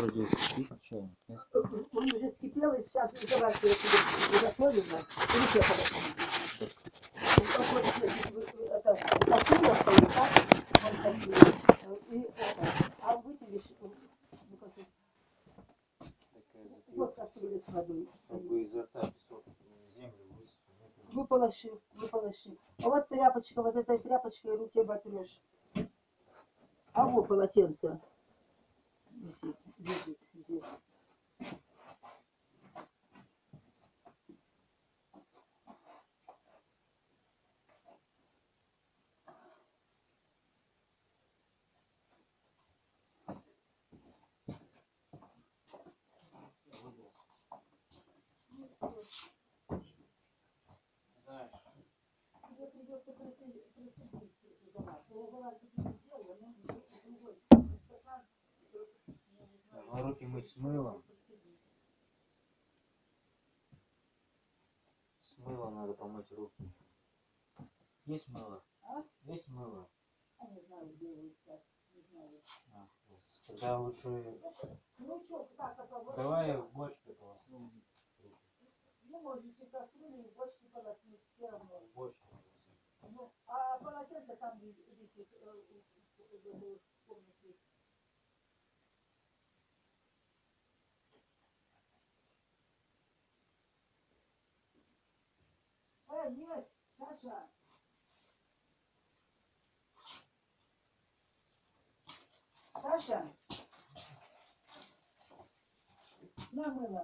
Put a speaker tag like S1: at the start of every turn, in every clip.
S1: вроде кипит чайник, нет?
S2: Он уже вскипел, и сейчас давайте я тебе приготовлю. Руки подожди. Это посуда стоит, так? Вот такие. И это. А вытянешь, вот кастрюля с водой.
S1: Чтобы изо рта песок землю высыпал.
S2: Выполоши. А вот тряпочка, вот этой тряпочкой руки оботрешь. А вот полотенце висит, лежит здесь.
S1: Руки мыть с мылом. С мылом надо помыть руки. Есть мыло?
S2: А?
S1: Есть мыло?
S2: Я не знаю, где его искать. Не знаю.
S1: Тогда лучше...
S2: Ну что, так, вот
S1: давай в бочке полоснем.
S2: Ну, можете кастрюлю в бочке полоснуть, все равно.
S1: В бочке.
S2: Ну, а полотенце там висит в комнате. Есть, Саша. Саша. На мыло.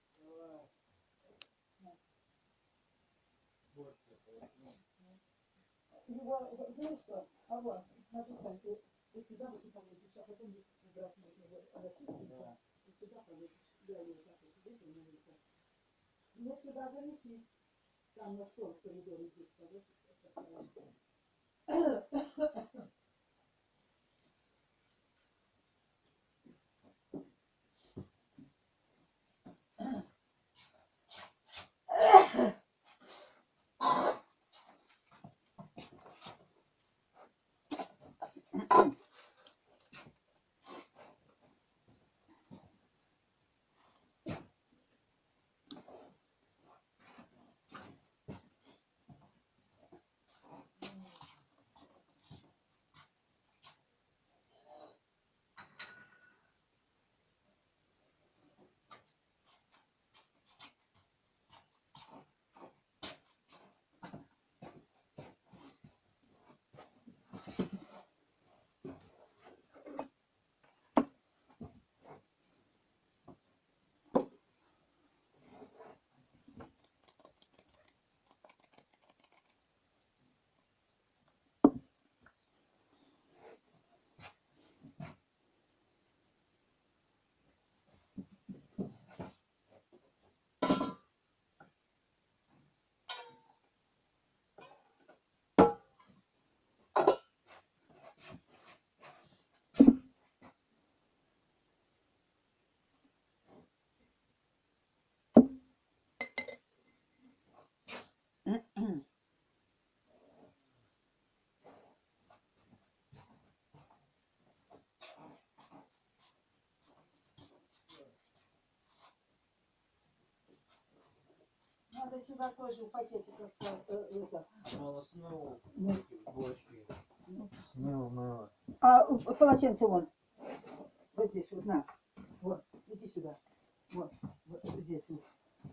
S2: Его, знаешь что? А вот, смотри, ты сюда вот и повесишь, а потом убрать можно его расчистить, и сюда повесишь. Я ее так вот вешаю на это. Ну, сюда занеси. Там на стол в коридоре здесь повесишь. Надо сюда тоже в пакетиках это.
S1: Мыло смыл,
S2: Ну.
S1: в бочке. Смыл мыло.
S2: А полотенце вон. Вот здесь вот, на. Вот, иди сюда. Вот здесь вот.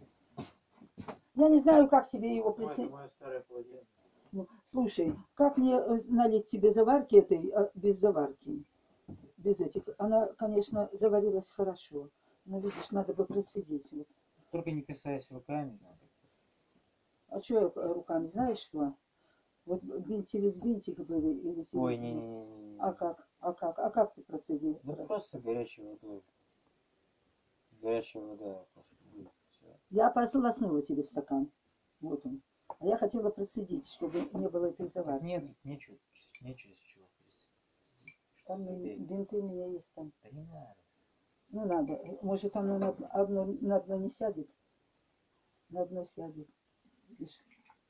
S2: Я не знаю, как тебе его присоединить.
S1: Мое старое полотенце.
S2: Ну, слушай, как мне налить тебе заварки этой, без заварки? Без этих. Она, конечно, заварилась хорошо. Но, видишь, надо бы процедить. Вот.
S1: Только не касаясь руками.
S2: А что я руками, знаешь что? Вот через бинтик были или через...
S1: Ой, не.
S2: А как? А как ты процедил?
S1: Да просто горячей водой. Горячая вода.
S2: Я полоснула тебе стакан. Вот он. А я хотела процедить, чтобы не было этой заварки.
S1: Нет, нечего из чего.
S2: Там бинты у меня есть там.
S1: Да не надо.
S2: Ну надо. Может оно на дно не сядет? На дно сядет. Видишь?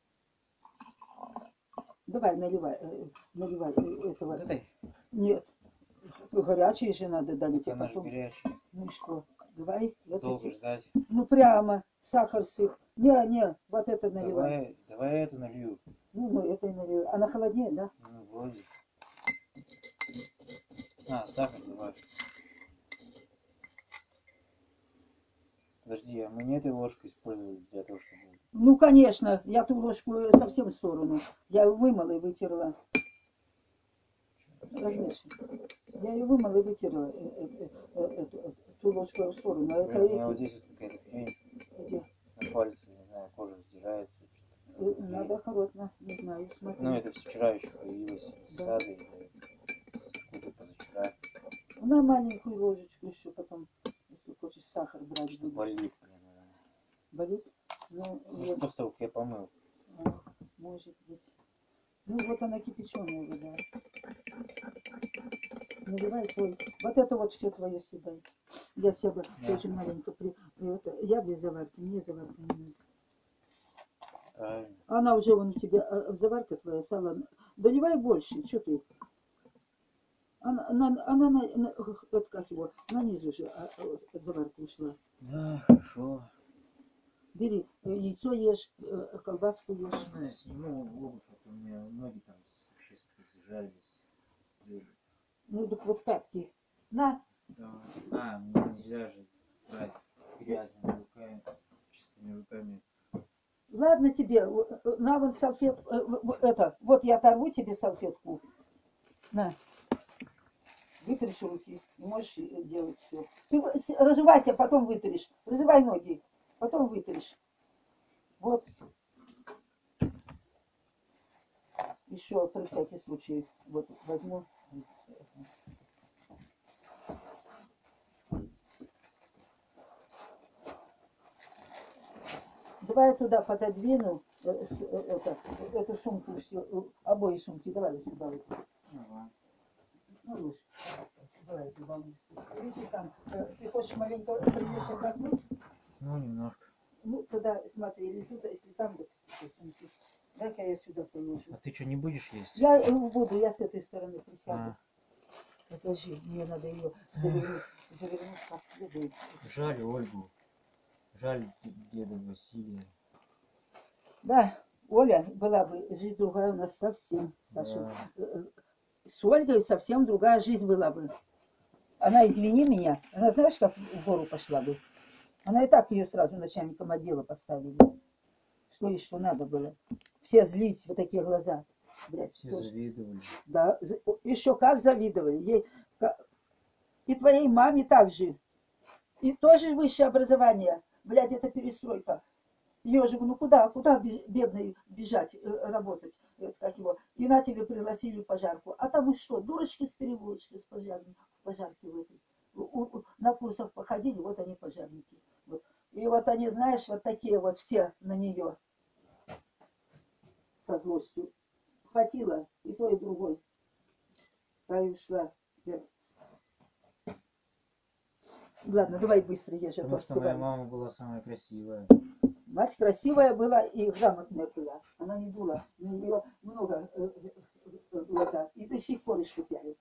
S2: Давай, наливай этого.
S1: Дай.
S2: Нет. Горячие же надо долить, а
S1: Она же
S2: потом...
S1: горячая.
S2: Ну и что? Давай. Вот
S1: Долго
S2: эти.
S1: ждать.
S2: Ну прямо. Сахар сыпь. Не, вот это наливай.
S1: Давай эту налью.
S2: Ну, это и наливай. Она холоднее, да?
S1: Ну, вроде. Сахар добавь. Подожди, а мы не этой ложкой использовали для того, чтобы...
S2: Ну, конечно. Я ту ложку совсем в сторону. Я ее вымыла и вытерла. Размешивай. Я ее вымыла и вытерла ту ложку в сторону. А это
S1: Блин, у меня
S2: эти.
S1: вот здесь вот какая-то хрень
S2: Где?
S1: на пальце, не знаю, кожа сдирается.
S2: Надо аккуратно, не знаю, смотри.
S1: Ну, это вчера еще появилось с
S2: Да.
S1: сада или откуда позавчера.
S2: На маленькую ложечку еще потом, если хочешь сахар брать.
S1: Что
S2: Будешь.
S1: болит, блин, она.
S2: Болит? Ну,
S1: Может,
S2: вот,
S1: после того, как я помыл.
S2: может быть. Ну, вот она кипяченая вода. Наливай твой. Вот это вот все твое съедай. Я себе тоже маленько я без заварки, мне заварка не надо.
S1: Правильно.
S2: Она уже вон у тебя, заварка твоя, сало. Доливай больше, что ты? Она это как его, на низу же заварка ушла.
S1: Да, хорошо.
S2: Бери, яйцо ешь, колбаску ешь.
S1: Можно я сниму обувь, а то у меня ноги там вообще сжались.
S2: Ну, так вот так ты. На.
S1: Да. Мне нельзя же брать грязными руками, чистыми руками.
S2: Ладно тебе, на вон салфетку, вот я оторву тебе салфетку. На. Вытришь руки, и можешь делать все. Ты разувайся, потом вытришь. Разувай ноги, потом вытришь. Вот. Еще при всякий случай вот возьму. Давай я туда пододвину эту сумку, все, обои сумки. Давай сюда.
S1: Ага.
S2: Ну, лучше. Давай туда. Видите, там, ты хочешь маленько придешь отдохнуть?
S1: Ну, немножко.
S2: Ну, тогда смотри, или тут, если там, да, сумки. Дай-ка я сюда положу.
S1: А ты что, не будешь есть?
S2: Я буду, я с этой стороны присяду.
S1: А,
S2: Подожди, мне надо ее завернуть как следует.
S1: жаль Ольгу. Жаль деда Василия.
S2: Да, Оля была бы жизнь другая у нас совсем, Саша.
S1: Да.
S2: С Ольгой совсем другая жизнь была бы. Она, извини меня, она знаешь, как в гору пошла бы? Она и так ее сразу начальником отдела поставили. Что еще надо было? Все злись, вот такие глаза. Блядь,
S1: Все
S2: тоже.
S1: завидовали.
S2: Да, еще как завидовали. Ей, и твоей маме также. И тоже высшее образование. Блядь, это перестройка. Ее же, ну куда бедной бежать, работать, как его. И на тебе пригласили в пожарку. А там и что, дурочки с переводчики, с пожарки в этой. На курсах походили, вот они пожарники. Вот. И вот они, знаешь, вот такие вот все на нее со злостью. Хватило и то, и другой. Та и ушла. Ладно, давай быстро ешь, а то
S1: Потому что моя
S2: остывай.
S1: мама была самая красивая.
S2: Мать красивая была и грамотная была. Она не дура. У нее много глаза. И до сих пор еще пялит.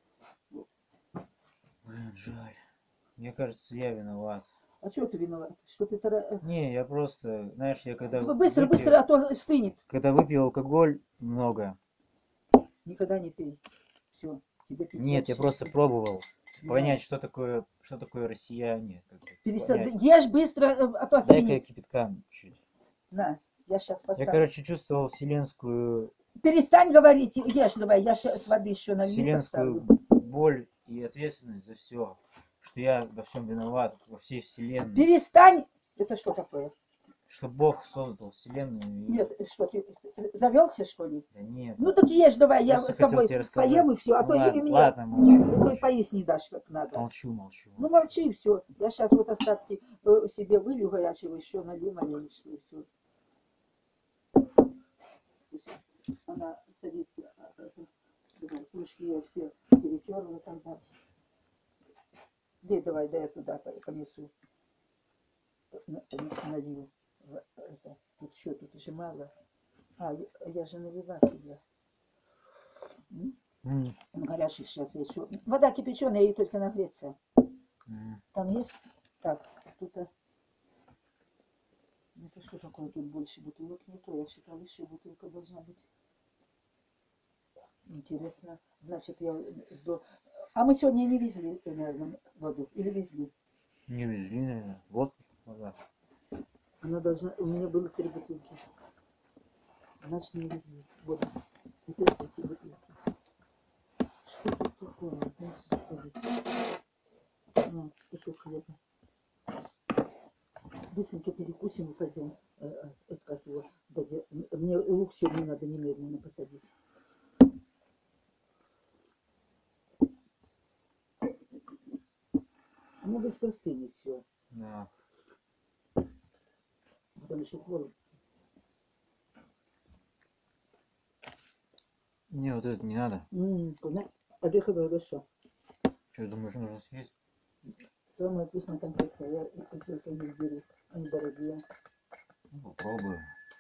S1: Блин, жаль. Мне кажется, я виноват.
S2: А чего ты виноват? Что ты
S1: Не, я просто, знаешь, я когда
S2: быстро,
S1: выпил,
S2: быстро, а то стынет.
S1: когда выпил алкоголь много.
S2: Никогда не пей. Все. Тебе пить
S1: Нет, я
S2: вообще
S1: просто
S2: не
S1: пробовал
S2: надо.
S1: понять, что такое россияне. Как бы
S2: Перестань.
S1: понять.
S2: Ешь быстро, а то
S1: Дай-ка
S2: стынет.
S1: кипятка чуть.
S2: На, я сейчас
S1: Я,
S2: поставлю.
S1: короче, чувствовал вселенскую
S2: Перестань говорить, ешь давай, я сейчас воды еще налью, поставлю.
S1: боль и ответственность за все. Что я во всем виноват, во всей вселенной.
S2: Перестань! Это что такое?
S1: Что Бог создал вселенную. И...
S2: Нет, что ты завелся, что ли?
S1: Да нет.
S2: Ну так ешь давай, я
S1: Просто
S2: с тобой
S1: хотел тебе рассказать.
S2: поем и все, а
S1: Ну,
S2: то
S1: ладно,
S2: и мне
S1: ладно, молчу.
S2: поесть не дашь как надо.
S1: Молчу.
S2: Ну молчи и все. Я сейчас вот остатки себе вылью горячего, еще налью маленечко и все. Она садится, кружки я все перетерла тогда. Давай, я туда понесу. Налью. Тут что, тут уже мало. Я же наливать ее. Горячий сейчас еще. Вода кипяченая, ей только нагреться. Там есть? Так, тут... Это что такое тут больше бутылок? Не то, я считала, еще бутылка должна быть. Интересно. Значит, я жду. А мы сегодня не везли, наверное, воду? Или везли?
S1: Не везли, наверное. Вот вода.
S2: Она должна... У меня было 3 бутылки. Значит, не везли воду. Теперь эти бутылки. Что тут такое? Господи. Кусок хлеба. Быстренько перекусим и пойдем. Это как его дадим. Мне лук сегодня надо немедленно посадить. Ну, быстро стынет все.
S1: Да.
S2: Потому что холодно.
S1: Мне вот это не надо.
S2: Ореховое хорошо.
S1: Что, думаешь, нужно съесть?
S2: Самое вкусное конфетка. Я только не беру. Они дорогие.
S1: Ну, попробую.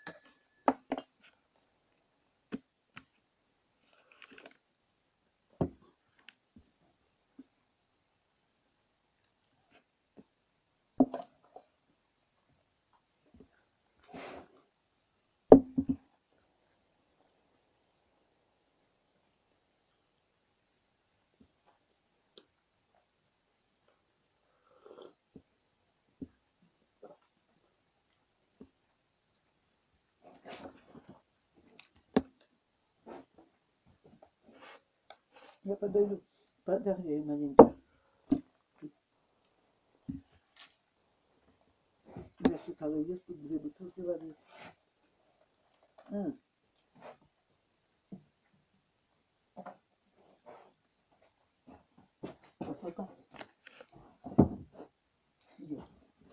S2: Я подогрею маленько. Я считала, есть тут 2 бутылки воды. Посмотрим. Где?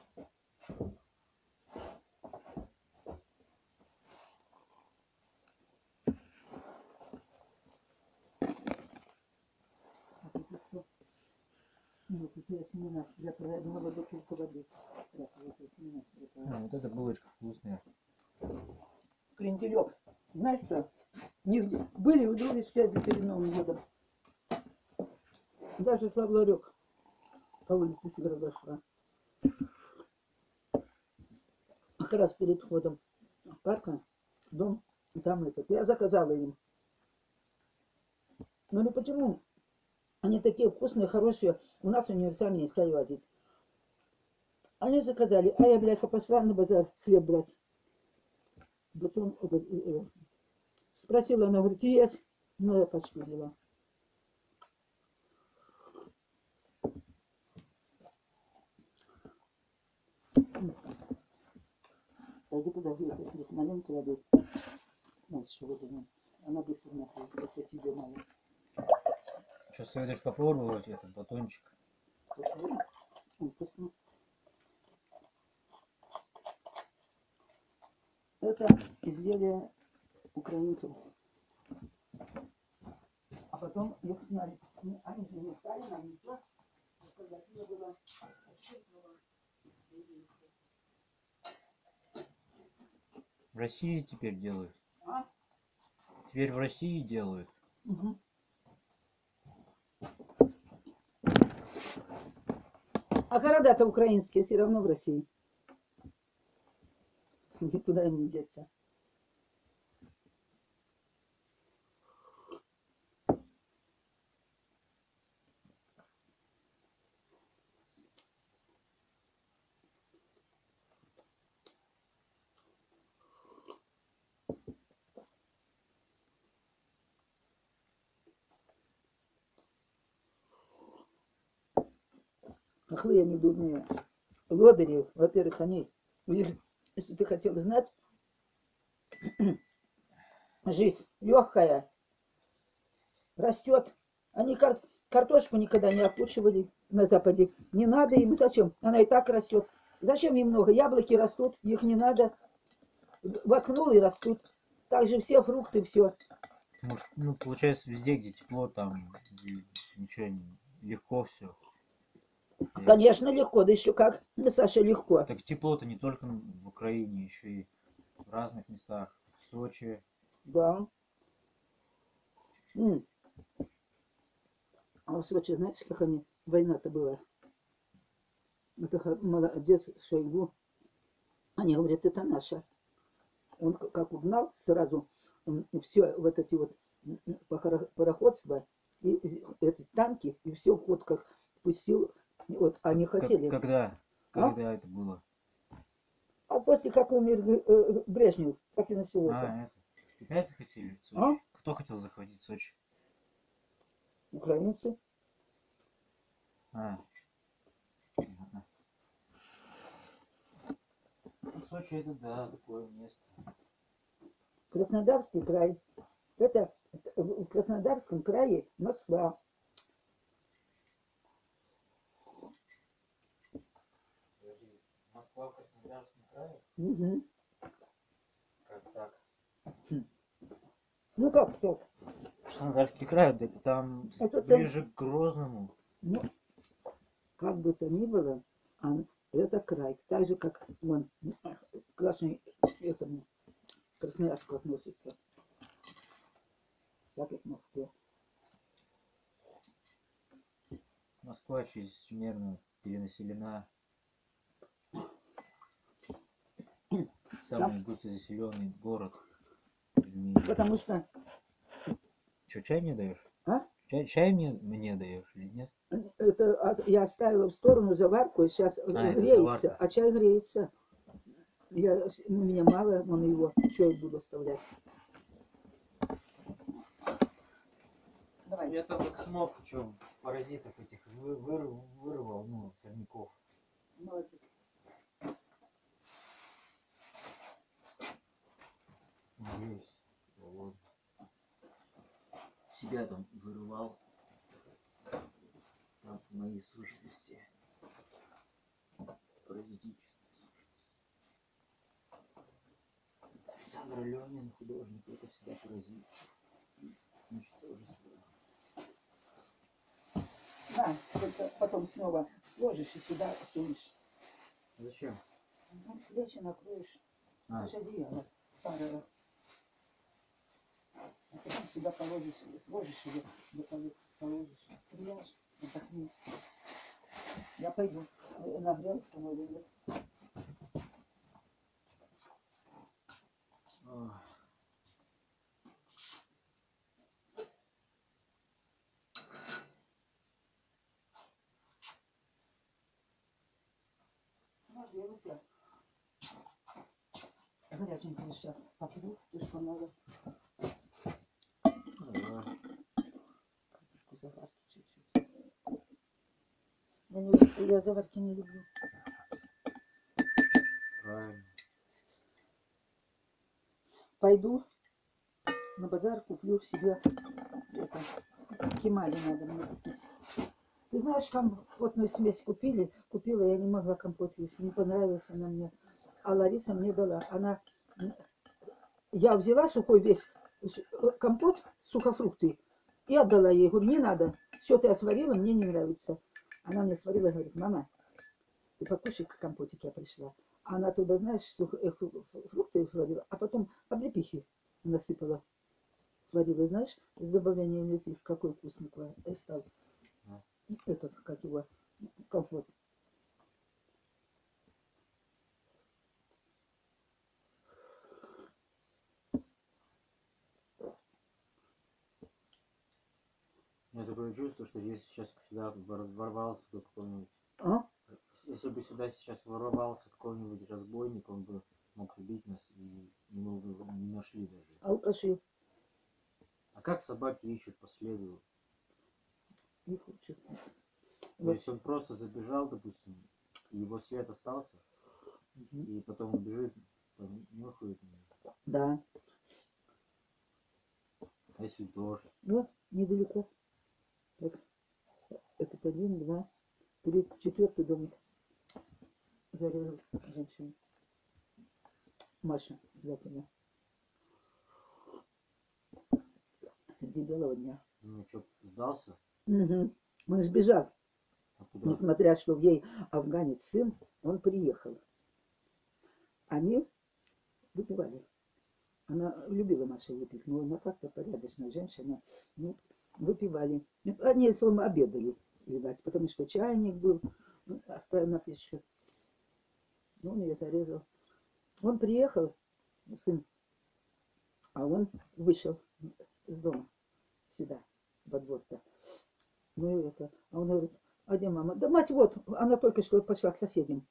S2: Нет, это я семена спрятала. Я думала, бутылка воды спрятала. Это семена спрятала.
S1: Вот эта булочка вкусная.
S2: Кренделек. Знаешь что? Нигде. Были у друга связи перед Новым годом. Даже шла в ларек. По улице Северного шла. Как раз перед входом в парка, дом, и там этот. Я заказала им. Ну почему? Они такие вкусные, хорошие. У нас универсальные стали возить. Они заказали. А я, бляха, пошла на базар хлеб брать. Потом спросила, она говорит, есть. Ну, я пачку взяла. Пойду подожди, если маленький воды. Значит, что воды нет. Она быстро находится, хоть тебе мало.
S1: Что, советуешь попробовать этот батончик?
S2: Вкусно. Это изделие украинцев. А потом их сняли. Они же не стали нам ничего. Когда это было...
S1: В России теперь делают.
S2: А?
S1: Теперь в России делают.
S2: Угу. А города-то украинские все равно в России. Никуда им не деться. Хохлы они дурные. Лодыри, во-первых, они, если ты хотел знать, жизнь легкая, растет. Они картошку никогда не опучивали на Западе. Не надо им. Зачем? Она и так растет. Зачем им много? Яблоки растут, их не надо. Воткнул и растут. Также все фрукты, все.
S1: Ну, получается, везде, где тепло, там ничего, легко все.
S2: Конечно, легко, да еще как, да, Саша, легко.
S1: Так тепло-то не только в Украине, еще и в разных местах. В Сочи.
S2: Да. А в Сочи, знаете, как они, война-то была? Это молодец Шойгу. Они говорят, это наша. Он как угнал сразу все вот эти вот пароходства и эти танки, и все в ход как пустил. Вот они хотели.
S1: Когда?
S2: А?
S1: Когда это было?
S2: А после как умер Брежнев, так и началось.
S1: Это. Китайцы хотели в Сочи?
S2: А?
S1: Кто хотел захватить Сочи?
S2: Украинцы.
S1: Ладно. Ну, Сочи это, да, такое место.
S2: Краснодарский край. Это в Краснодарском крае Москва.
S1: Подожди, Москва в Краснодарском крае?
S2: Угу.
S1: Как так?
S2: Ну как так?
S1: Краснодарский край, да там
S2: Это
S1: ближе к Грозному.
S2: Ну, как бы то ни было, это край. Так же, как он к Красной, этому, Красноярску относится. Так и к Москве.
S1: Москва чрезмерно перенаселена. Самый густозаселенный город в мире.
S2: Потому что...
S1: Че, чай мне даешь?
S2: А?
S1: Чай мне даешь или нет?
S2: Это я оставила в сторону заварку, и сейчас греется, а чай греется. У меня мало, он его, что я буду оставлять.
S1: Давай. Я там как смог, что паразитов этих вырвал, ну, сорняков.
S2: Молодец.
S1: Надеюсь, вот. Себя там вырывал. Там мои сущности. Паразитические сущности. Александр Ленин, художник, это всегда паразит. Ничтожество.
S2: Да, только потом снова сложишь и сюда сунешь.
S1: Зачем?
S2: Ну, плечи накроешь. Это же одеяло старое. А потом сюда положишь, сложишь его, положишь. Пряжь, отдохни. Я пойду. Нагрелся, наверное. Нагрелся. Горяченький сейчас попью, слишком много. Заварки чуть-чуть. Я заварки не люблю.
S1: Правильно.
S2: Пойду на базар, куплю себе это, кемали надо мне купить. Ты знаешь, компотную смесь купила, я не могла компот есть, не понравился она мне. А Лариса мне дала. Я взяла сухой весь компот, сухофрукты, и отдала ей. Говорю, не надо, все ты сварила, мне не нравится. Она мне сварила и говорит, мама, ты покушай компотик, я пришла. Она туда, знаешь, фрукты сварила, а потом облепихи насыпала. Сварила, знаешь, с добавлением облепих. Какой вкусный стал. Этот, как его, компот.
S1: У меня такое чувство, что если сейчас сюда ворвался бы какой-нибудь... Если бы сюда сейчас ворвался какой-нибудь разбойник, он бы мог убить нас, и мы бы его не нашли даже.
S2: Алкаши.
S1: А как собаки ищут по следу?
S2: Их учат.
S1: То есть он просто забежал, допустим, и его след остался, и потом он бежит, нюхает.
S2: Да.
S1: А если дождь?
S2: Ну, недалеко. Так. Этот 1, 2, 3, 4 домик. Зарезал женщину. Маша, обязательно. Среди белого дня.
S1: Ну что, сдался?
S2: Угу. Он сбежал.
S1: А куда?
S2: Несмотря, что в ей афганец сын, он приехал. Они выпивали. Она любила Маша выпить, но она как-то порядочная женщина. Ну, выпивали. Они с вами обедали, видать, потому что чайник был, оставил на печке. Ну, он ее зарезал. Он приехал, сын, а он вышел из дома сюда, во двор-то. Ну, это, а он говорит, а где мама? Да мать вот, она только что пошла к соседям.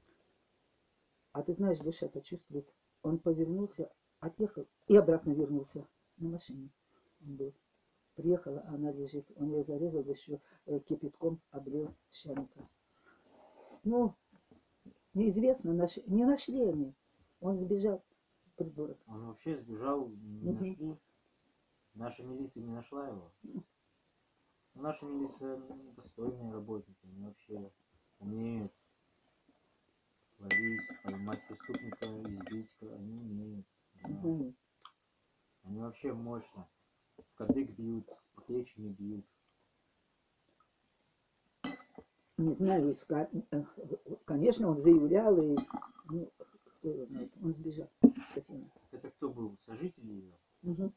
S2: А ты знаешь, душа это чувствует. Он повернулся, отъехал и обратно вернулся на машине. Он был. Приехала, а она лежит. Он ее зарезал, еще кипятком облил чем-то. Ну, неизвестно, не нашли они. Он сбежал, придурок.
S1: Он вообще сбежал, не нашли. Наша милиция не нашла его. Наша милиция достойные работники. Они вообще умеют ловить, поймать преступника, избить. Они умеют. Да. Они вообще мощно. В кадык бьют, по печени бьют.
S2: Не знаю, искать. Конечно, он заявлял, и ну, кто его знает, он сбежал. Скотина.
S1: Это кто был? Сожитель ее?
S2: Угу.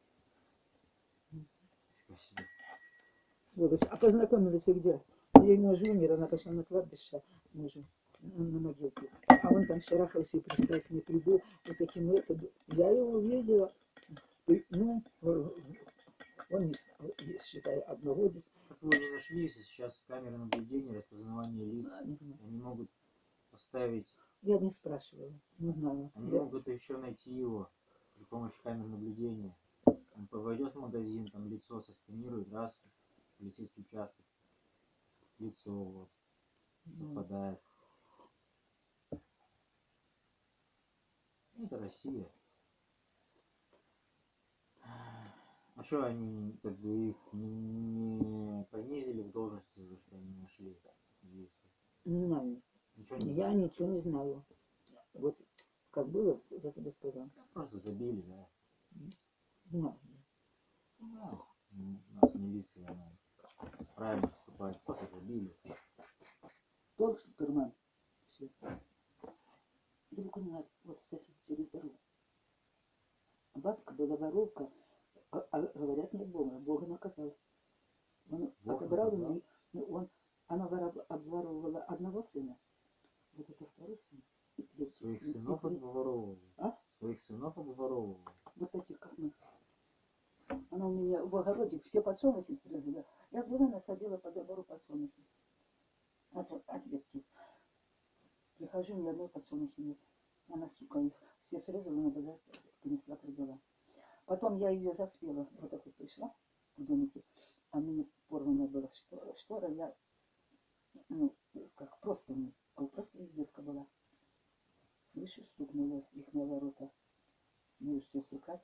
S1: Спасибо.
S2: Сволочь. А познакомились и где? Ей муж умер, она пошла на кладбище мужу, на могилке. А он там шарахался и пристал к ней, приду вот таким методом. Я его увидела. И, ну, он не считай, одноводец.
S1: Как его не нашли, если сейчас камеры наблюдения, распознавание лиц, они могут поставить...
S2: Я не спрашивала, не знаю.
S1: Они могут еще найти его при помощи камер наблюдения. Он войдет в магазин, там лицо сосканирует, раз, полицейский участок, лицо вот, совпадает. Это Россия. А что они как бы их не понизили в должности за что они нашли?
S2: Не знаю. Я ничего не знаю. Вот как было, я тебе сказал.
S1: Просто забили, да.
S2: Знаю.
S1: Ну, у нас милиция, она правильно поступает, просто забили.
S2: Толстый карман. Все. Далеко не надо. Вот сосед через дорогу. Бабка была воровка, а говорят, нет Бога. Бога наказал. Он
S1: Бог
S2: отобрал у
S1: наказал?
S2: нее, она обворовывала одного сына, вот это второй сын. И третий
S1: Своих
S2: сын,
S1: сынов обворовывал.
S2: А?
S1: Своих сынов обворовывал.
S2: Вот таких, как мы. Она у меня в огороде все подсолнухи срезала. Я взяла, насадила по забору подсолнухи. От ветки. Прихожу, ни одной подсолнухи нет. Она, сука, их все срезала, на базар принесла, продала. Потом я ее заспела. Вот так вот пришла в домике. А мне порванная была штора. Я, ну, как простыни. А у простыни дырка была. Слышу, стукнула их на ворота. Ну, все сыкать.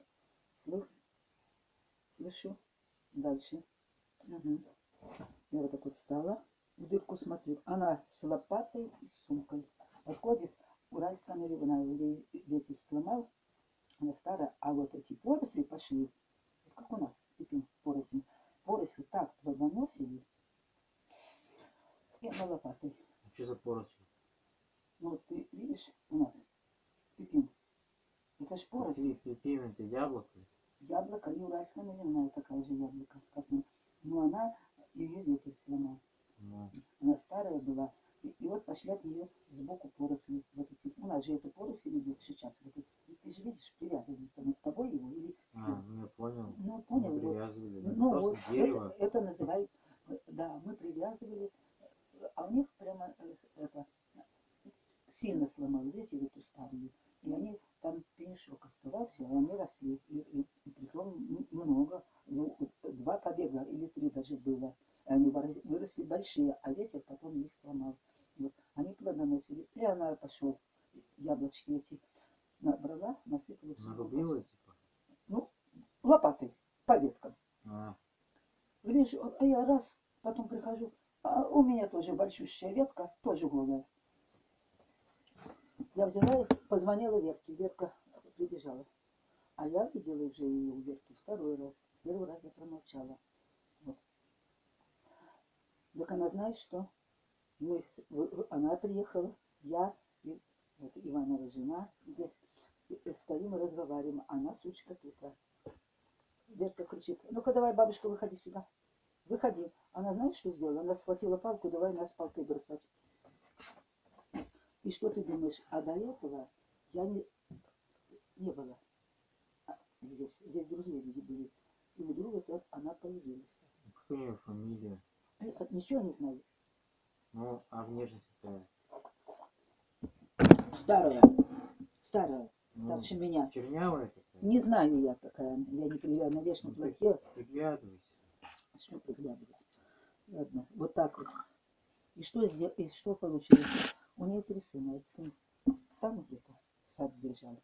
S2: Слышу. Дальше. Угу. Я вот так вот встала. В дырку смотрю. Она с лопатой и с сумкой. Подходит. Уральская наливная. Ей ветер сломал. Она старая. А вот эти поросли пошли. Как у нас теперь поросли. Поросли так плодоносили. И она лопатой.
S1: А что за поросли?
S2: Ну вот ты видишь у нас пипин. Это ж поросли.
S1: Пипин это яблоко?
S2: Яблоко и уральская наливная такая же яблоко. Как мы. Но она, ее ветер сломал.
S1: Ну.
S2: Она старая была. И вот пошли от нее сбоку поросли. Вот эти, у нас же это поросль идет сейчас. Вот эти, ты же видишь, привязывали там с тобой его или с кем?
S1: Ну я понял.
S2: Ну, понял.
S1: Мы привязывали.
S2: Вот,
S1: Ну, просто
S2: вот
S1: дерево.
S2: это называют, да, мы привязывали. А у них прямо это сильно сломали, видите, эту старую. И они, там пенешок оставался, и они росли. И притом много, ну, 2 побега или 3 даже было. И они выросли большие, а ветер потом их сломал. Вот. Они плодоносили. И она пошел, яблочки эти набрала, насыпала.
S1: Нарубила, типа?
S2: Ну, лопатой, по веткам.
S1: Гляжу,
S2: А я раз, потом прихожу, а у меня тоже большущая ветка, тоже голая. Я взяла и позвонила Верке. Верка прибежала. А я видела уже ее у Верки второй раз. Первый раз я промолчала. Вот. Так она знает, что она приехала, я и вот Иванова жена здесь стоим и разговариваем. Она, сучка, тут. Верка кричит: ну-ка давай, бабушка, выходи сюда. Выходи. Она знает, что сделала? Она схватила палку, давай нас палкой бросать. И что ты думаешь? А до этого я не было здесь. Здесь другие люди были. И вдруг это она появилась.
S1: Какая у нее фамилия?
S2: Ничего не знаю.
S1: Ну, а внешность какая?
S2: Старая. Старая.
S1: Ну,
S2: Старше меня.
S1: чернявая такая?
S2: Не знаю я такая. Я не пригляду на вечном платке.
S1: Приглядывайся.
S2: Что приглядываться? Ладно. Вот так вот. И что получилось? У нее 3 сына. Этот сын там где-то сад держал.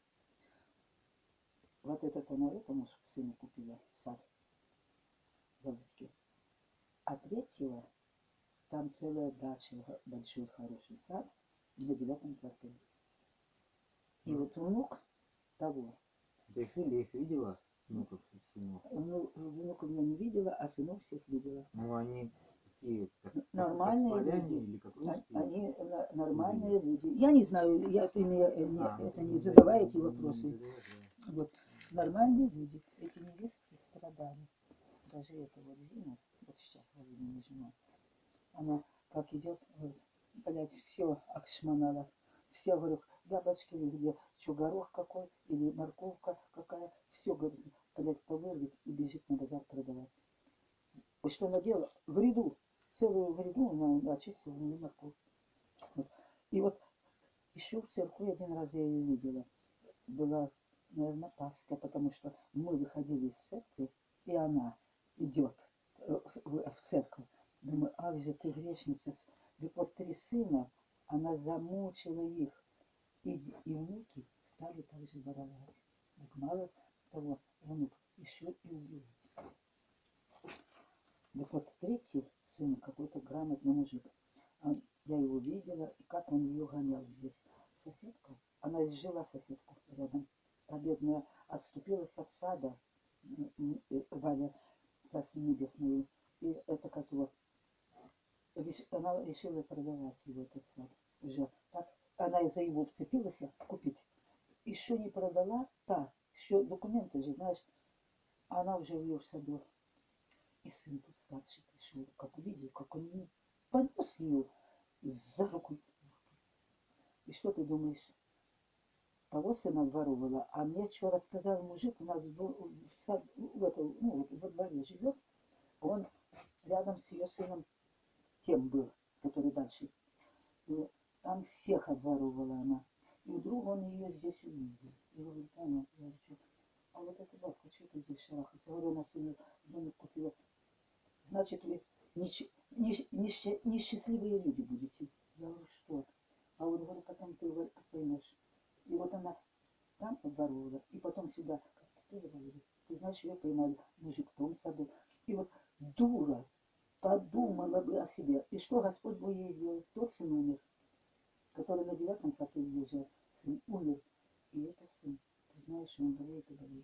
S2: Вот этот она этому сыну купила сад. Заводский. А 3-го там целая дача, большой хороший сад на 9-м квартале. И вот внук того,
S1: Ты их видела? Внуков, сынов?
S2: Внуков я не видела, а сынов всех видела.
S1: Ну, они какие? Как
S2: Нормальные
S1: славяне
S2: люди.
S1: или как русские?
S2: Они нормальные люди. Я не знаю, ты не
S1: да,
S2: задавай эти вопросы.
S1: да.
S2: Вот. Нормальные люди. Эти невестки страдали. Даже эта вот Зина, вот сейчас Владимир жена, она как идет, говорит, блядь, все акшманала. Все, говорю, яблочки где, что горох какой, или морковка какая, все, говорит, блядь, повырвет и бежит на базар продавать. И что она делала? В ряду, целую в ряду она очистила мне морковку. Вот. И вот еще в церкви один раз я ее видела. Была, наверное, Пасха, потому что мы выходили из церкви, и она идет в церковь. Думаю, ах же ты грешница. Ведь вот 3 сына, она замучила их. И внуки стали также воровать. Так мало того, внук еще и убил. Так вот, 3-й сын какой-то грамотный мужик. Я его видела, и как он ее гонял здесь. Соседка, она изжила соседку рядом. Та бедная отступилась от сада, Валя, Царство Небесное. И это как его, она решила продавать его этот сад. Уже так, она за его вцепилась купить. Еще не продала, та, еще документы же, знаешь, она уже в ее саду. И сын тут старший пришел, как увидел, как он понес ее за руку. И что ты думаешь? Того сына воровала, а мне что рассказал мужик, у нас в сад, во дворе живет, он рядом с ее сыном тем был, который дальше. И там всех обворовала она. И вдруг он ее здесь увидел. И говорит, она, я говорю, а вот эта бабка, что ты здесь шарахаться? Говорю, она сыну домик купила. Значит, вы несчастливые люди будете. Я говорю, что? А он говорит, потом ты поймешь. И вот она там обворовала, и потом сюда, как ты говорили, ты знаешь, ее поймали, мужик в том саду. И вот дура подумала бы о себе. И что Господь бы ей сделал? Тот сын умер, который на 9-м квартале лежал. Сын умер. И это сын. Ты знаешь, он говорит и говорит.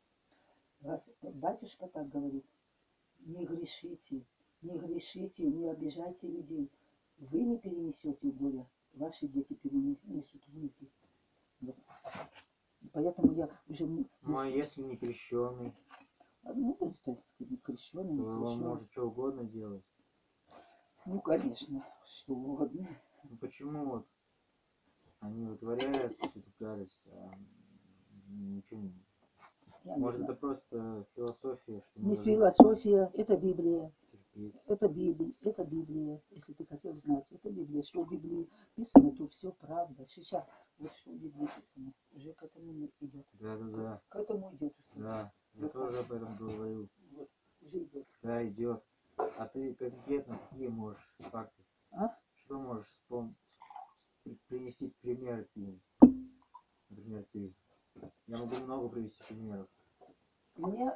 S2: Батюшка так говорит. Не грешите, не грешите, не обижайте людей. Вы не перенесете горя, ваши дети перенесут внуки. Вот. Поэтому я уже...
S1: Ну, а если не крещеный?
S2: Ну, это не крещеный, не
S1: он
S2: крещеный.
S1: может что угодно делать.
S2: Ну, конечно, что угодно.
S1: Ну, почему вот они вытворяют всю эту гадость, а ничего не... Может, это просто философия, что
S2: не философия, это Библия.
S1: терпеть.
S2: Это Библия, если ты хотел знать. Это Библия. Что в Библии писано, то все правда. Сейчас, вот что в Библии писано, уже к этому идет.
S1: Да.
S2: К этому идет.
S1: Да, я тоже об этом говорю.
S2: Вот, уже идет.
S1: Да, идет. А ты конкретно какие можешь факты? Что можешь принести примеры ты? Например, ты. Я могу много привести примеров.
S2: Мне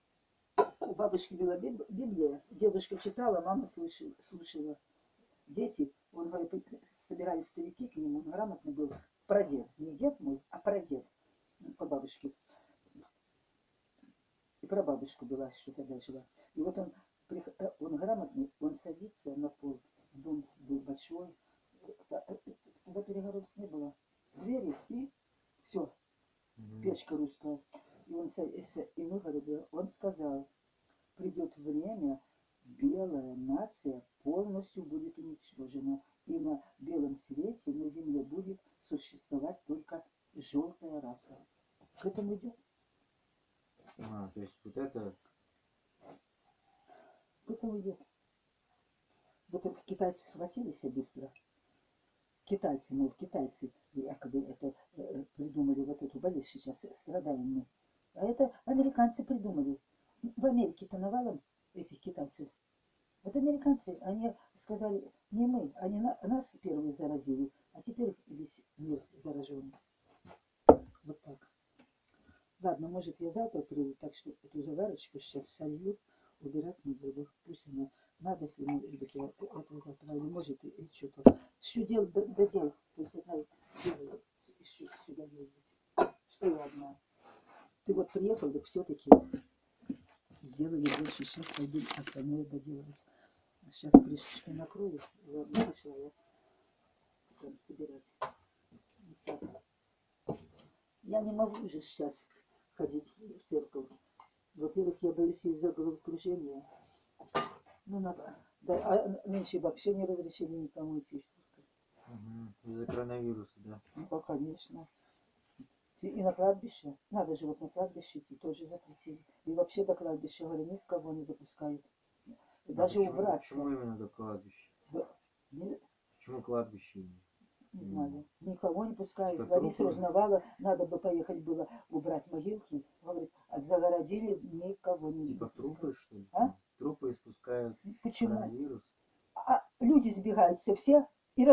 S2: у бабушки была Библия, дедушка читала, мама слушала. Дети, он говорит, собирались старики к нему, он грамотный был, прадед, не дед мой, а прадед по бабушке. И прабабушка была, что тогда жила. И вот он грамотный, он садится на пол, дом был большой, тогда перегородок не было, двери и все, печка русская. И он, и мы говорили, он сказал, придет время, белая нация полностью будет уничтожена. И на белом свете на земле будет существовать только желтая раса. К этому идет.
S1: То есть вот это...
S2: К этому идет. Вот только китайцы схватились быстро. Китайцы, ну, китайцы якобы это придумали вот эту болезнь, сейчас страдаем мы. А это американцы придумали. В Америке-то навалом этих китайцев. Вот американцы, они сказали, не мы, они нас первые заразили, а теперь весь мир заражен. Вот так. Ладно, может я завтра приду, так что эту заварочку сейчас солью, убирать не буду. Пусть она надо, если я это завтра, или может и что-то. Еще дел додел, только знаю, делаю, еще сюда ездить. Что я одна? Ты вот приехал, да все-таки сделали больше, сейчас пойдем остальное доделывать. Сейчас крышечки накрою, ладно, пошла я там собирать. Вот так. Я не могу уже сейчас ходить в церковь. Во-первых, я боюсь из-за головокружения. Ну, надо. Да, а нынче вообще не разрешили никому идти в церковь.
S1: Из-за коронавируса, да.
S2: Ну, конечно. И на кладбище. Надо же вот на кладбище идти, тоже запретили. И вообще до кладбища, говорю, никого не допускают. Даже
S1: почему,
S2: убраться.
S1: Почему именно до кладбища?
S2: Да, не,
S1: Почему кладбище?
S2: не знаю. Никого не пускают.
S1: Типа
S2: Лариса
S1: трупы?
S2: узнавала, надо бы поехать было убрать могилки. Говорит, загородили, никого не
S1: Типа
S2: допускают.
S1: трупы, что ли?
S2: А?
S1: Трупы испускают
S2: Почему?
S1: коронавирус.
S2: А люди сбегаются все и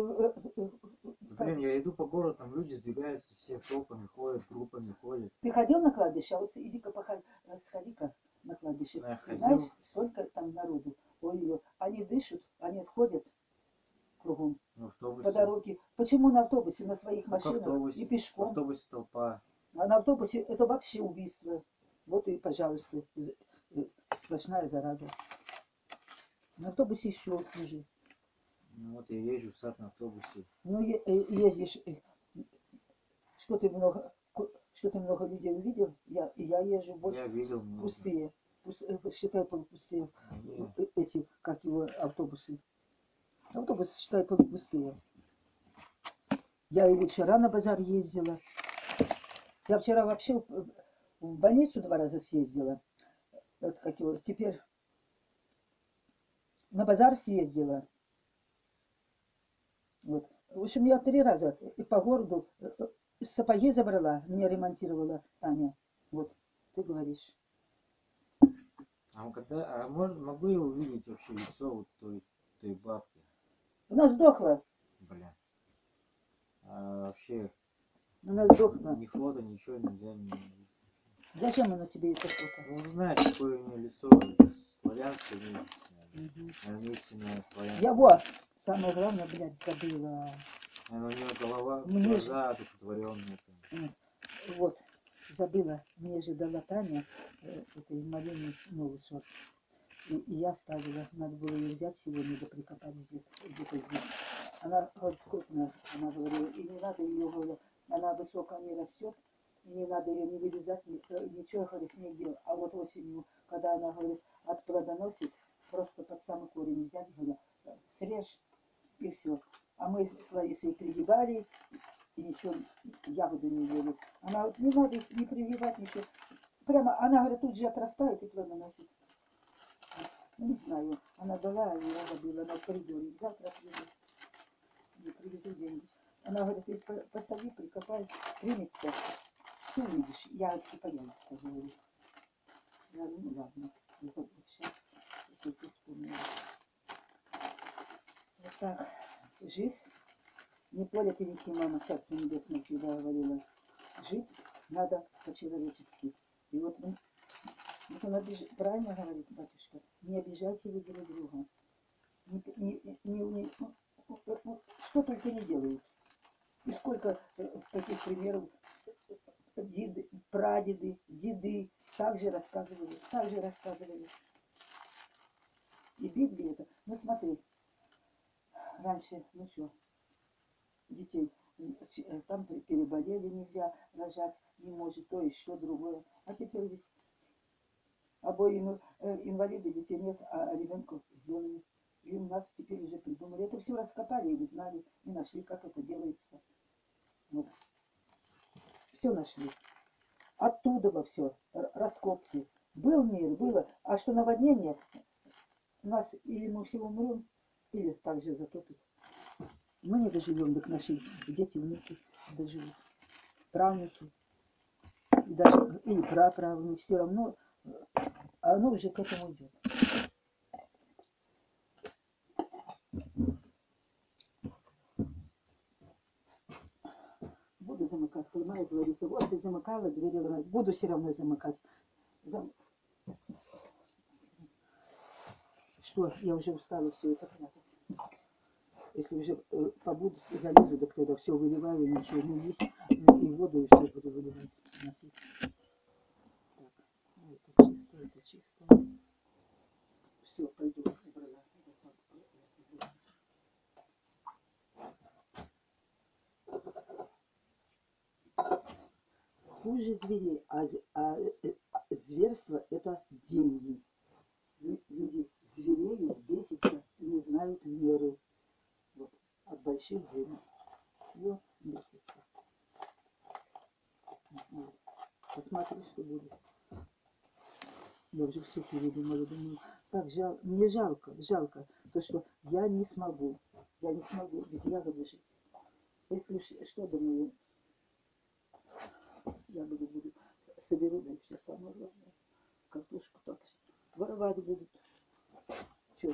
S1: Блин, я иду по городу, там люди сбегаются, все толпами ходят, группами ходят.
S2: Ты ходил на кладбище? А вот иди-ка сходи-ка на кладбище.
S1: Я ходил.
S2: Знаешь, столько там народу. Ой-ой, они дышат, они ходят кругом по дороге. Почему на автобусе, на своих машинах и пешком?
S1: В автобусе толпа.
S2: А на автобусе это вообще убийство. Вот и, пожалуйста, сплошная зараза. На автобусе еще хуже.
S1: Ну вот я езжу в сад на автобусе.
S2: Ну, ездишь, что ты много людей увидел? Я езжу больше.
S1: Я видел много.
S2: Пустые. Считай, полупустые. Эти, как его, автобусы. Автобусы, считай, полупустые. Я и вчера на базар ездила. Я вчера вообще в больницу 2 раза съездила. Вот как его, теперь на базар съездила. Вот. В общем, я 3 раза и по городу сапоги забрала, мне ремонтировала Таня. Вот, ты говоришь.
S1: Могу я увидеть вообще лицо вот той бабки?
S2: Она сдохла.
S1: Бля. А вообще...
S2: Она сдохла.
S1: Ни фото, ничего нельзя.
S2: Зачем оно тебе это фото?
S1: Ну, знаешь, какое у нее лицо. Славянское, славянское.
S2: Я вот, самое главное, блядь, забыла.
S1: У нее глаза одухотворенные.
S2: Вот, забыла. Мне же дала Таня этой малины новый сорт. И я ставила, надо было ее взять сегодня, да прикопать где-то здесь. Она говорит, крупная, она говорила, и не надо ее, говорю, она высоко не растет, и не надо ее не вырезать, ничего, я говорю, с ней делать. А вот осенью, когда она, говорит, от плодоносит, просто под самый корень взять, говорю, срежь, и все. А мы с Ларисой прививали, и ничего, ягоды не ели. Она говорит, не надо их не прививать, ничего. Прямо, она, говорит, тут же отрастает и плодоносит. Не знаю, она дала, а я забыла, она в коридоре. Завтра приду, не привезу где-нибудь. Она говорит, ты посади, прикопай, примется, ты увидишь, ягодки появятся, говорит. Я говорю, ну ладно, не забудь, сейчас только вспомнила. Вот так, жизнь, не поле перейти, мама Царство Небесное всегда говорила, жить надо по-человечески. И вот он правильно говорит, батюшка, не обижайте вы друг друга. Что только не делают. И сколько таких примеров прадеды, деды также рассказывали, И Библия это, ну смотри, раньше, ну что, детей там переболели, нельзя рожать, не может, то есть что другое. А теперь ведь обои инвалиды, детей нет, а алиментку сделали. И у нас теперь уже придумали. Это все раскопали и знали, и нашли, как это делается. Вот. Все нашли. Оттуда во все, раскопки. Был мир, было. А что наводнение, нас или мы все умрем, или так же затопит. Мы не доживем, так наши дети, внуки доживут. Правнуки. И даже или праправнуки. Все равно оно уже к этому идет. Буду замыкать, снимает Лариса. Вот ты замыкала двери. Буду все равно замыкать. Что, я уже устала все это прятать. Если уже побуду, залезу, так тогда все выливаю, ничего не есть. И воду и все буду выливать. Так, это чисто. Все, пойду убрала. Хуже зверей, зверство это деньги. Люди звереют, бесятся, не знают меры. Вот, от больших денег. Вот, бесятся. Не знаю. Посмотрю, что будет. Я уже все передумала, думаю, так жалко, мне жалко, то, что я не смогу без ягоды жить. Если что, думаю, ягоды буду, соберу, да и все самое главное. Картошку так воровать будут. Что?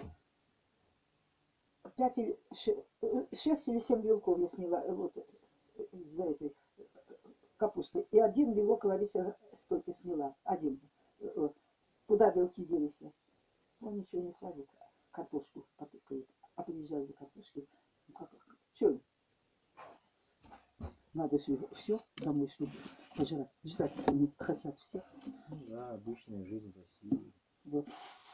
S2: 6 или 7 вилков я сняла вот за этой капусты. И 1 вилок Лариса столько сняла. 1. Вот. Куда белки делись? Он ничего не садит. Картошку потыкает. А приезжаю за картошкой. Что? Надо все домой, чтобы пожрать. Ждать не хотят все.
S1: Да, обычная жизнь в России.
S2: Вот.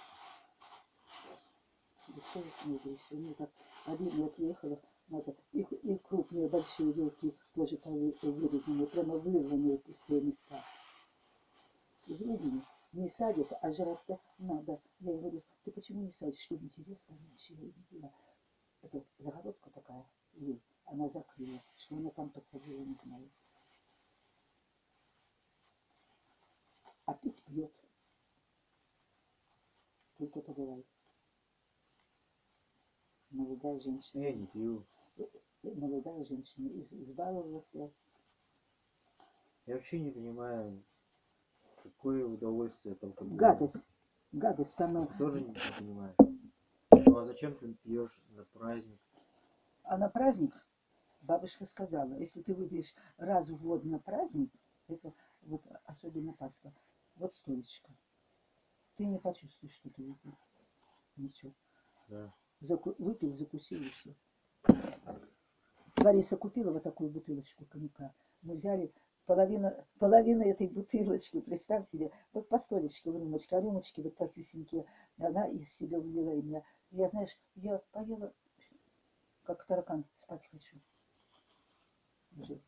S2: Бесполезно, да и все. Ну так, обидно, я приехала, надо. И крупные, большие вилки тоже вырезанные, прямо вырванные пустые места. Извини, не садят, а жрать-то надо. Я ей говорю, ты почему не садишь, чтобы интересно, раньше я видела. Это загородка такая, и она закрыла. Что она там посадила, не знаю. А пить пьет. Только побывай. Молодая женщина.
S1: Я не пью.
S2: Молодая женщина избаловалась.
S1: Я вообще не понимаю, какое удовольствие от алкоголя.
S2: Гадость самая.
S1: Тоже не понимаю. Ну а зачем ты пьешь за праздник?
S2: А на праздник, бабушка сказала, если ты выпьешь раз в год на праздник, это вот особенно Пасха, вот столечко, ты не почувствуешь, что ты выпил. Ничего.
S1: Да.
S2: Выпил, закусил и все. Лариса купила вот такую бутылочку коньяка. Мы взяли половину этой бутылочки, представь себе, вот по столечке в рюмочке, а рюмочки вот такюсенькие, она из себя влила и меня. Я, знаешь, я поела, как таракан, спать хочу. Уже.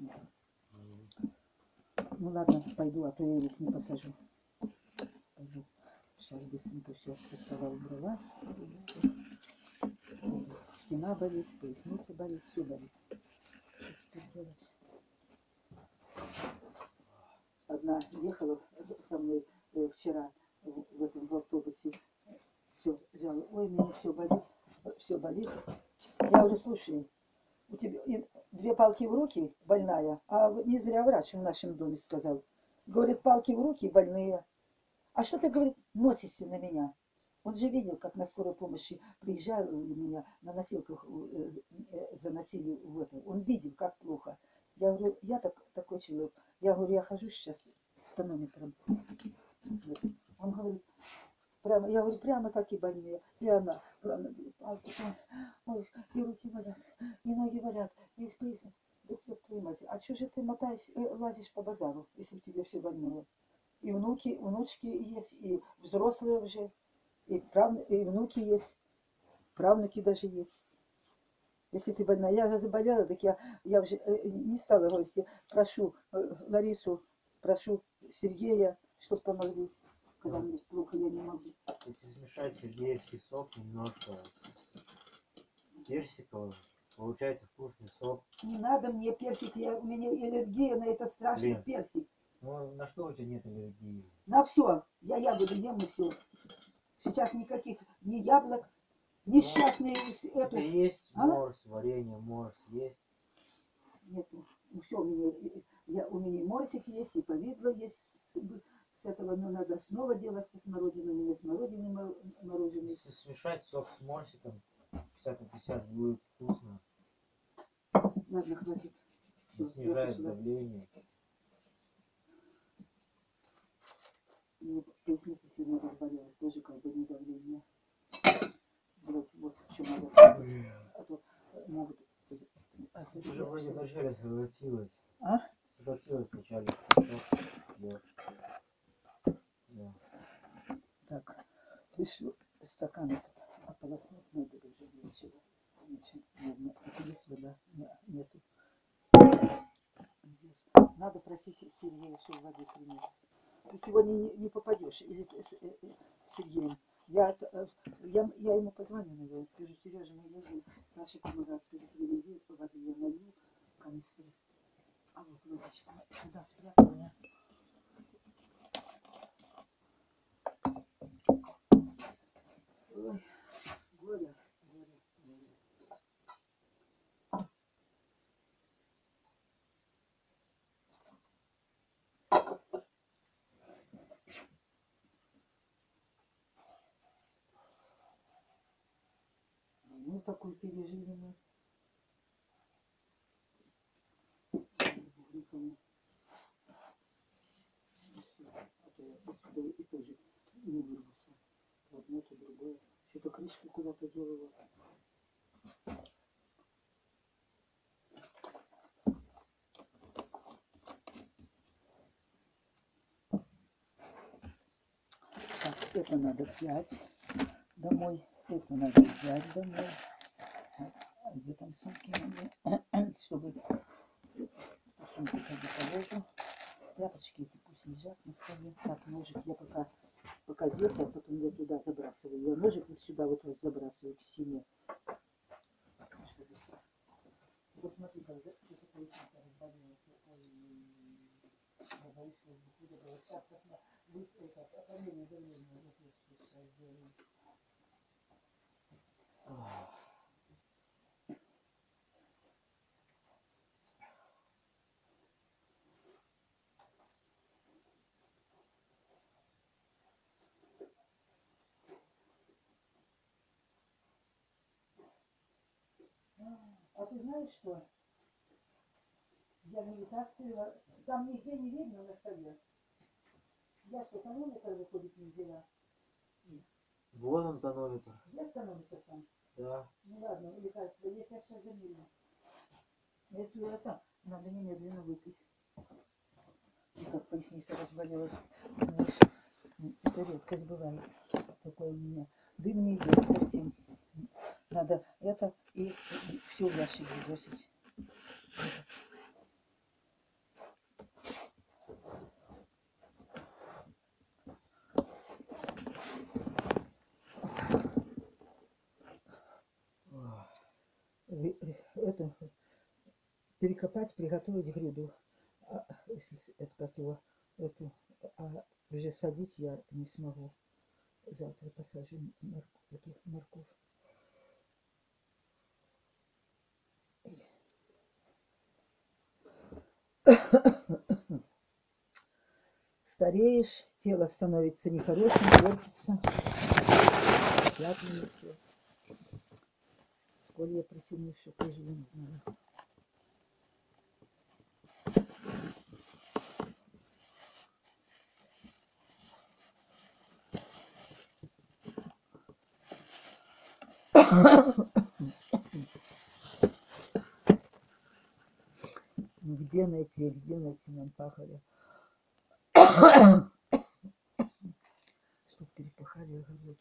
S2: Ну ладно, пойду, а то я их не посажу. Пойду. Сейчас быстренько все со стола убрала. Спина болит, поясница болит, все болит. Что теперь делать? Одна ехала со мной вчера в автобусе. Все, взяла. Ой, мне все болит. Все болит. Я говорю, слушай, у тебя 2 палки в руки, больная. А не зря врач в нашем доме сказал. Говорит, палки в руки, больные. А что ты, говорит, носишься на меня? Он же видел, как на скорой помощи приезжали меня на носилках, заносили в это. Он видел, как плохо. Я говорю, я такой человек. Я говорю, я хожу сейчас с тонометром. Вот. Он говорит, прямо, я говорю, прямо как и больные. И она, прямо, ой, и руки болят, и ноги болят, и поясни. А что же ты лазишь по базару, если у тебя все больное? И внучки есть, и взрослые уже, и внуки есть, правнуки даже есть. Если ты больна, я заболела, так я уже не стала говорить, прошу Ларису, прошу Сергея, чтобы помогли, когда мне
S1: смешать сергеевский сок немножко с персиковым. Получается вкусный сок.
S2: Не надо мне персик, у меня аллергия на этот страшный
S1: Блин.
S2: персик.
S1: Ну, на что у тебя нет аллергии?
S2: На все. Я ягоды ем и все. Сейчас никаких ни яблок, несчастные
S1: Это есть
S2: А?
S1: морс, варенье, морс есть.
S2: Нету. Ну все, у меня и морсик есть, и повидло есть с этого, но надо снова делать со смородиной, или смородиной мороженое.
S1: Смешать сок с морсиком 50/50 будет вкусно.
S2: Ладно, хватит.
S1: И
S2: Всё,
S1: снижает давление.
S2: Мне поясница сильно разболелась, тоже как бы не давление. Вот в чем надо. А то могут...
S1: Ты же вроде вначале согласилась.
S2: А?
S1: Согласилась вначале. Да.
S2: Так, решил стакан этот ополоснуть, но это уже нечего. Наверное, это есть вода? Нету. Надо просить Сергея, чтобы воды принес. Ты сегодня не попадешь, или с Сергеем. Я ему позвоню, наверное, скажу: Сережа, мы едем, Саша помогает, скажу, привези воды, я налью канистры. А вот водичка, сюда спрятала. Ой, горе. Ну, такой пережили мы. А то я отсюда и тоже не вырвался. Одно, то другое. Что-то крышку куда-то делала. Так, это надо взять домой. Это надо взять домой. А где там сумки мои? Чтобы сумку тогда положу. Тряпочки эти пусть лежат на столе. Так, ножик я пока здесь, а потом я туда забрасываю. Я ножик вот сюда вот забрасываю к стене. Вот смотри, как что такое разбавление. Сейчас будет это отравление давления. Вот я сейчас сделаю. А ты знаешь что? Я не вытаскивала. Там нигде не видно на столе. Я что, тонометр выходит не взяла?
S1: Вон он тонометр.
S2: Есть тонометр там?
S1: Да.
S2: Ну ладно, лекарство. Если я сейчас замерю. Если это, надо немедленно выпить. И как поясница разболелась. Знаешь, это редкость бывает. Такое у меня. Дым не идет совсем. Надо это и все в ящик бросить. Это перекопать, приготовить гряду. А, если это как его, эту, а уже садить я не смогу. Завтра посажу эту морковь. Стареешь, тело становится нехорошим, портится. Пятненькие. Сколь я протяну, все тоже не знаю. Ну где найти нам пахаря? Чтоб перепахали огород.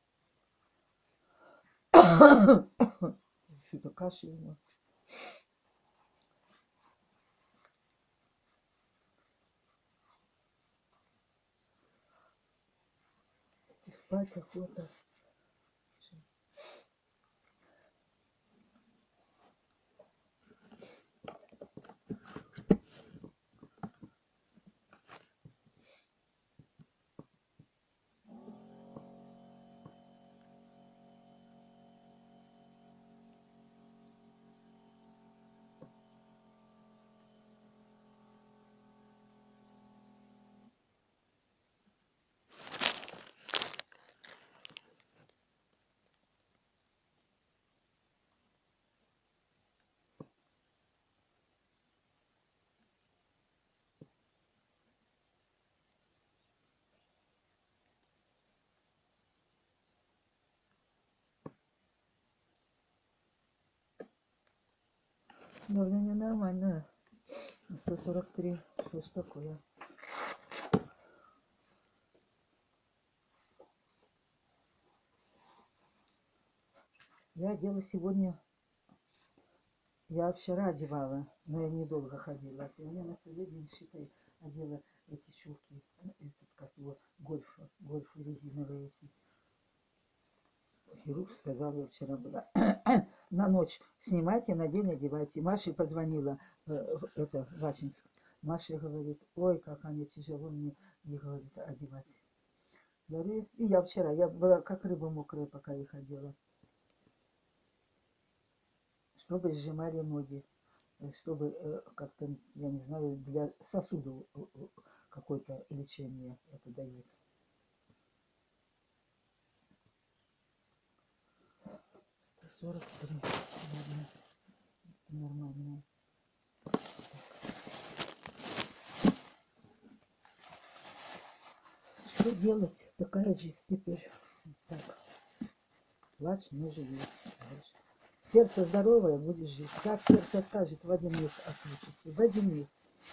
S2: Что-то кашляю. спать охота. Давление нормальное. 143. Что ж такое? Я одела сегодня. Я вчера одевала, но я недолго ходила. Сегодня на целый день, считай, одела эти шубки. Этот, как его, гольфы резиновые эти. Хирург сказал, я вчера была. На ночь снимайте, на день одевайте. Маше позвонила, это, Вачинск. Маша говорит, ой, как они тяжело мне, говорит, одевать. Говорю, и я вчера, я была как рыба мокрая, пока их одела. Чтобы сжимали ноги, чтобы как-то, я не знаю, для сосудов какое-то лечение это дает. $43, ладно, нормально. Что делать? Такая жизнь теперь. Так, плачь, не живи. Сердце здоровое, будешь жить. Как сердце откажет, в один миг отключишься. В один миг.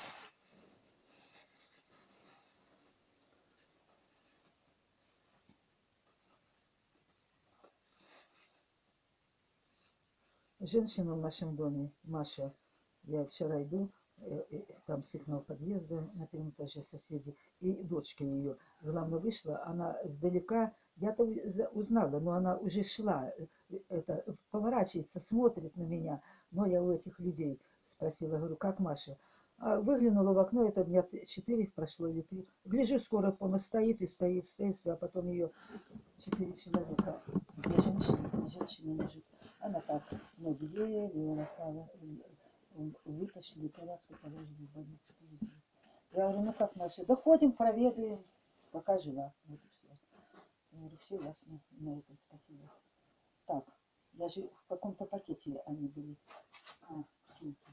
S2: Женщина в нашем доме, Маша, я вчера иду, там сигнал подъезда на первом этаже соседи, и дочка ее, главное, вышла, она сдалека, я-то узнала, но она уже шла, это, поворачивается, смотрит на меня, но я у этих людей спросила, говорю, как Маша? А выглянула в окно, это дня 4 прошло или 3, гляжу, скоро помощь стоит, а потом ее 4 человека, женщина лежит. Она так, ноги еле вытащили, коляску положили в больницу, повезли. Я говорю, ну как наши? Да ходим, проведаем, пока жива. Вот и все. Я говорю, все ясно, на этом спасибо. Так, я же в каком-то пакете они были. А, сумки.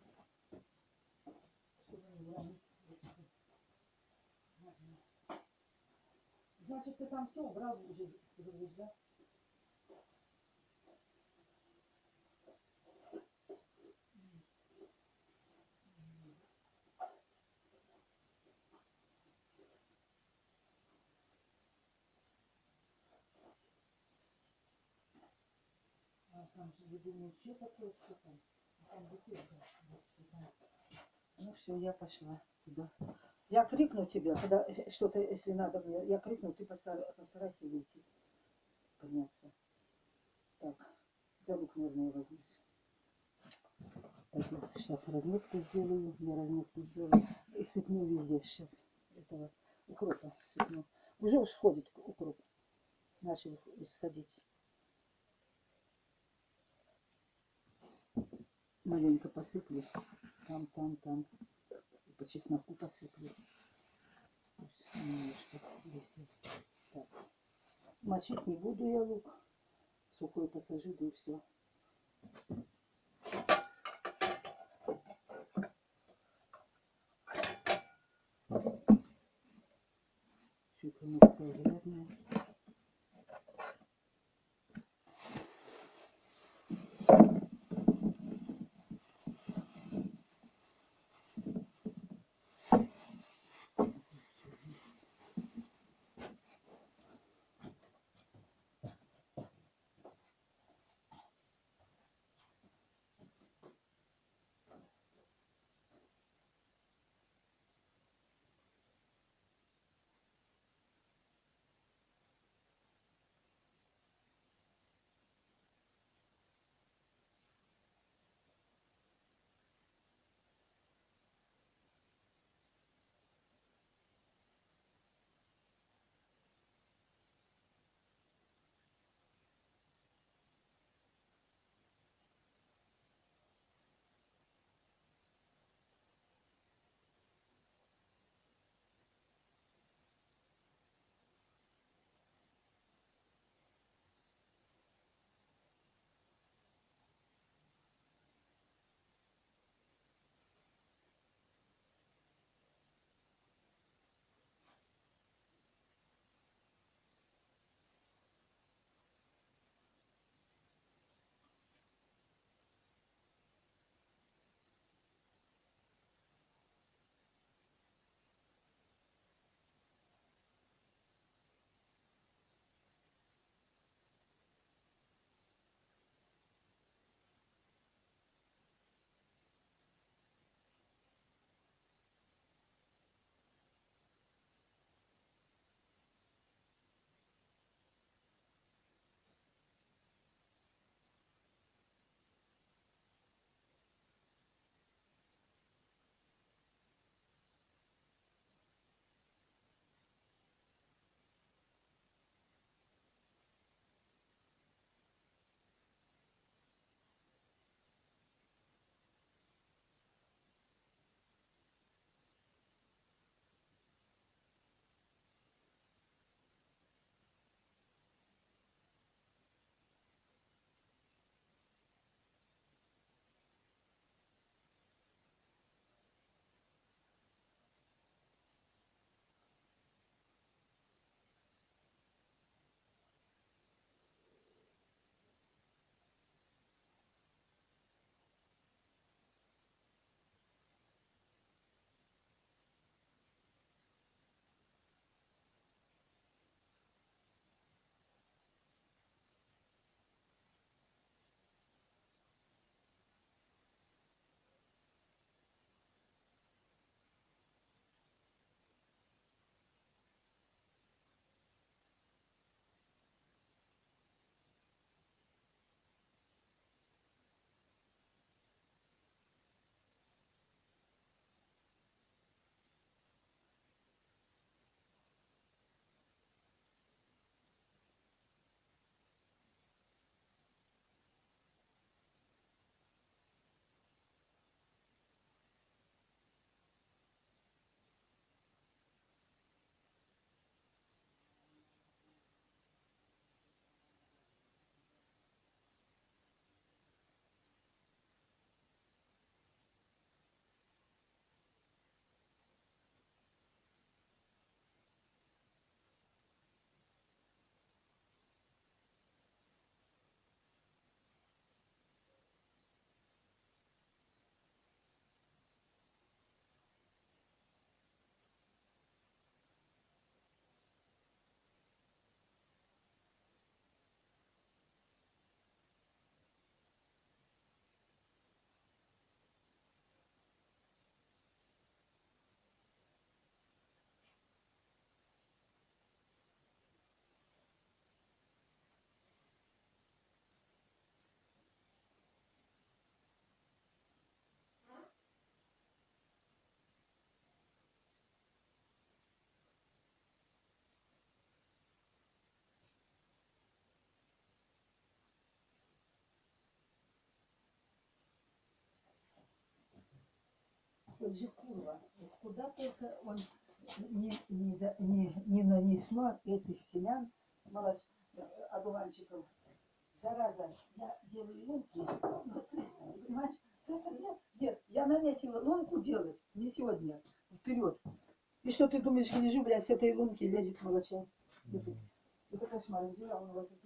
S2: Значит, ты там все убрал уже, да? А там же, я думаю, что такое, что там? Там бутылка. Ну все, я пошла туда. Я крикну тебя, когда что-то, если надо мне, я крикну, ты постарайся выйти, подняться. Так, за руку, наверное, возьмусь. Сейчас разметку сделаю, я разметку сделаю и сыпну везде сейчас этого укропа сыпну. Уже всходит укроп, начал исходить. Маленько посыплю, там. И по чесноку посыплю. Так. Мочить не буду я лук. Сухой посажу, да и все. Чуть оно такое грязное. Вот же курва, куда только он не нанесло этих семян, одуванчиков. Зараза, я делаю лунки, понимаешь, это нет, я наметила лунку делать, не сегодня, вперед. И что ты думаешь, гляжу, блядь, с этой лунки лезет молоча? Это кошмар, взяла он в этот